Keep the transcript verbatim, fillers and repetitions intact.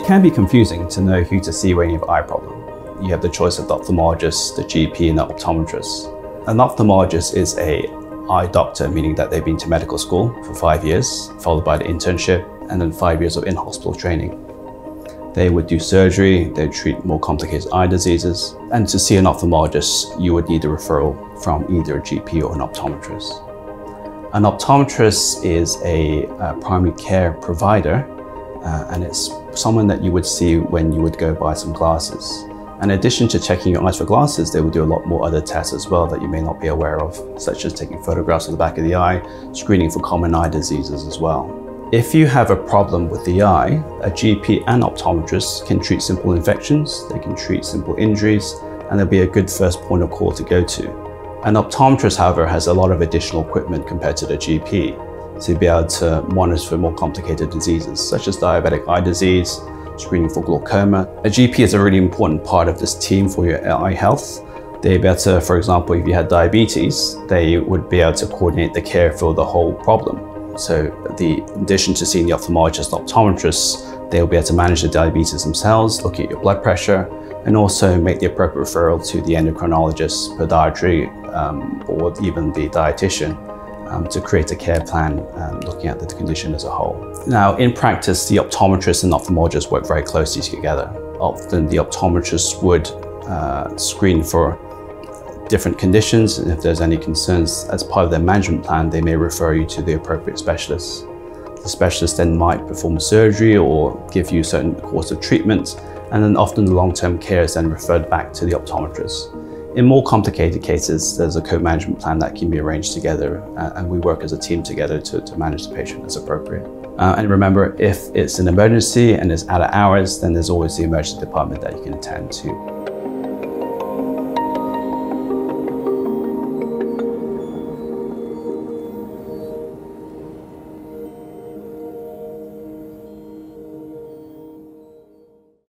can be confusing to know who to see when you have an eye problem. You have the choice of the ophthalmologist, the G P, and the optometrist. An ophthalmologist is a eye doctor, meaning that they've been to medical school for five years, followed by the internship, and then five years of in-hospital training. They would do surgery, they treat more complicated eye diseases, and to see an ophthalmologist, you would need a referral from either a G P or an optometrist. An optometrist is a, a primary care provider, uh, and it's someone that you would see when you would go buy some glasses. In addition to checking your eyes for glasses, they will do a lot more other tests as well that you may not be aware of, such as taking photographs of the back of the eye, screening for common eye diseases as well. If you have a problem with the eye, a G P and optometrist can treat simple infections, they can treat simple injuries, and they'll be a good first point of call to go to. An optometrist, however, has a lot of additional equipment compared to the G P to be able to monitor for more complicated diseases, such as diabetic eye disease, screening for glaucoma. A G P is a really important part of this team for your eye health. They'd be able to, for example, if you had diabetes, they would be able to coordinate the care for the whole problem. So the, in addition to seeing the ophthalmologist and optometrists, they'll be able to manage the diabetes themselves, look at your blood pressure, and also make the appropriate referral to the endocrinologist, podiatry, um, or even the dietitian um, to create a care plan um, looking at the condition as a whole. Now, in practice, the optometrist and ophthalmologist work very closely together. Often the optometrist would uh, screen for different conditions, and if there's any concerns as part of their management plan, they may refer you to the appropriate specialist. The specialist then might perform surgery or give you a certain course of treatment, and then often the long-term care is then referred back to the optometrist. In more complicated cases, there's a co-management plan that can be arranged together, uh, and we work as a team together to, to manage the patient as appropriate. Uh, and remember, if it's an emergency and it's out of hours, then there's always the emergency department that you can attend to.